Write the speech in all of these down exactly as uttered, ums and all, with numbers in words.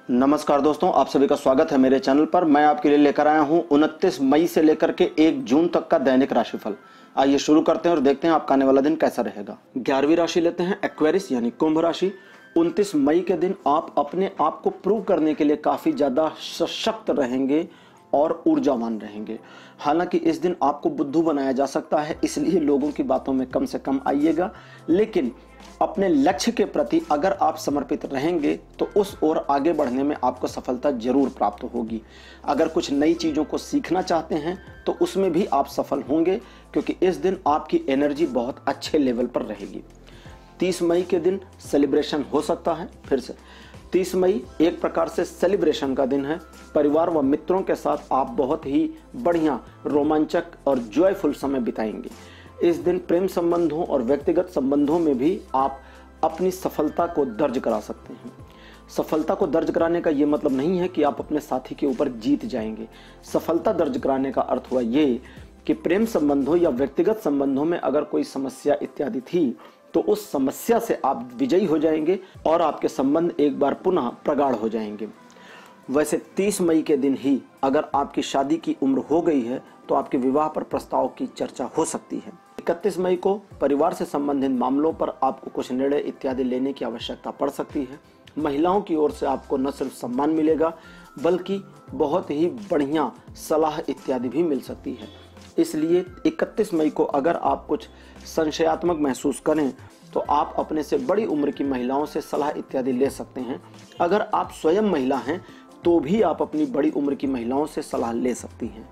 नमस्कार दोस्तों, आप सभी का स्वागत है मेरे चैनल पर। मैं आपके लिए लेकर आया हूं उनतीस मई से लेकर के एक जून तक का दैनिक राशिफल। आइए शुरू करते हैं और देखते हैं आपका आने वाला दिन कैसा रहेगा। ग्यारहवीं राशि लेते हैं एक्वेरियस यानी कुंभ राशि। उनतीस मई के दिन आप अपने आप को प्रूव करने के लिए काफी ज्यादा सशक्त रहेंगे और ऊर्जावान रहेंगे। हालांकि इस दिन आपको बुद्धू बनाया जा सकता है, इसलिए लोगों की बातों में कम से कम आइएगा, लेकिन अपने लक्ष्य के प्रति अगर आप समर्पित रहेंगे तो उस ओर आगे बढ़ने में आपको सफलता जरूर प्राप्त होगी। अगर कुछ नई चीज़ों को सीखना चाहते हैं तो उसमें भी आप सफल होंगे, क्योंकि इस दिन आपकी एनर्जी बहुत अच्छे लेवल पर रहेगी। तीस मई के दिन सेलिब्रेशन हो सकता है। फिर से तीस मई एक प्रकार से सेलिब्रेशन का दिन है। परिवार व मित्रों के साथ आप बहुत ही बढ़िया, रोमांचक और जॉयफुल समय बिताएंगे। इस दिन प्रेम संबंधों और व्यक्तिगत संबंधों में भी आप अपनी सफलता को दर्ज करा सकते हैं। सफलता को दर्ज कराने का ये मतलब नहीं है कि आप अपने साथी के ऊपर जीत जाएंगे। सफलता दर्ज कराने का अर्थ हुआ ये कि प्रेम संबंधों या व्यक्तिगत संबंधों में अगर कोई समस्या इत्यादि थी तो उस समस्या से आप विजयी हो जाएंगे और आपके संबंध एक बार पुनः प्रगाढ़ हो जाएंगे। वैसे तीस मई के दिन ही अगर आपकी शादी की उम्र हो गई है तो आपके विवाह पर प्रस्ताव की चर्चा हो सकती है। इकतीस मई को परिवार से संबंधित मामलों पर आपको कुछ निर्णय इत्यादि लेने की आवश्यकता पड़ सकती है। महिलाओं की ओर से आपको न सिर्फ सम्मान मिलेगा बल्कि बहुत ही बढ़िया सलाह इत्यादि भी मिल सकती है। इसलिए इकतीस मई को अगर आप कुछ संशयात्मक महसूस करें तो आप अपने से बड़ी उम्र की महिलाओं से सलाह इत्यादि ले सकते हैं। अगर आप स्वयं महिला हैं तो भी आप अपनी बड़ी उम्र की महिलाओं से सलाह ले सकती हैं।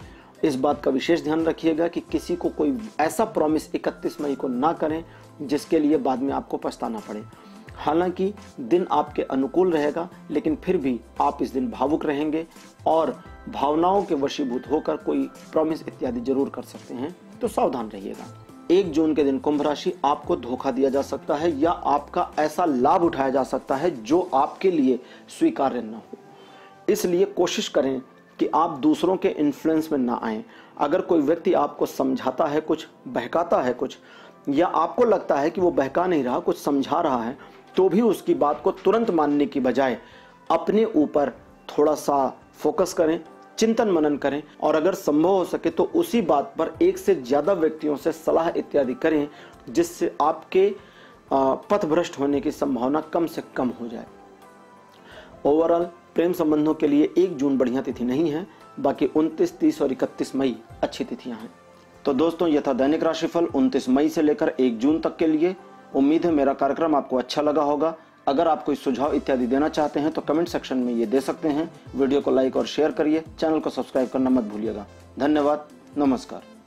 इस बात का विशेष ध्यान रखिएगा कि किसी को कोई ऐसा प्रॉमिस इकतीस मई को ना करें जिसके लिए बाद में आपको पछताना पड़े। हालांकि दिन आपके अनुकूल रहेगा, लेकिन फिर भी आप इस दिन भावुक रहेंगे और भावनाओं के वशीभूत होकर कोई प्रॉमिस इत्यादि जरूर कर सकते हैं, तो सावधान रहिएगा। एक जून के दिन कुंभ राशि, आपको धोखा दिया जा सकता है या आपका ऐसा लाभ उठाया जा सकता है जो आपके लिए स्वीकार्य न हो। इसलिए कोशिश करें कि आप दूसरों के इन्फ्लुएंस में ना आएं। अगर कोई व्यक्ति आपको समझाता है, कुछ बहकाता है कुछ, या आपको लगता है कि वो बहका नहीं रहा, कुछ समझा रहा है, तो भी उसकी बात को तुरंत मानने की बजाय अपने ऊपर थोड़ा सा फोकस करें, चिंतन मनन करें और अगर संभव हो सके तो उसी बात पर एक से ज्यादा व्यक्तियों से सलाह इत्यादि करें, जिससे आपके पथ भ्रष्ट होने की संभावना कम से कम हो जाए। ओवरऑल प्रेम संबंधों के लिए एक जून बढ़िया तिथि नहीं है, बाकी उनतीस, तीस और इकतीस मई अच्छी तिथियां हैं। तो दोस्तों, यह था दैनिक राशिफल उनतीस मई से लेकर एक जून तक के लिए। उम्मीद है मेरा कार्यक्रम आपको अच्छा लगा होगा। अगर आप कोई सुझाव इत्यादि देना चाहते हैं तो कमेंट सेक्शन में ये दे सकते हैं। वीडियो को लाइक और शेयर करिए, चैनल को सब्सक्राइब करना मत भूलिएगा। धन्यवाद, नमस्कार।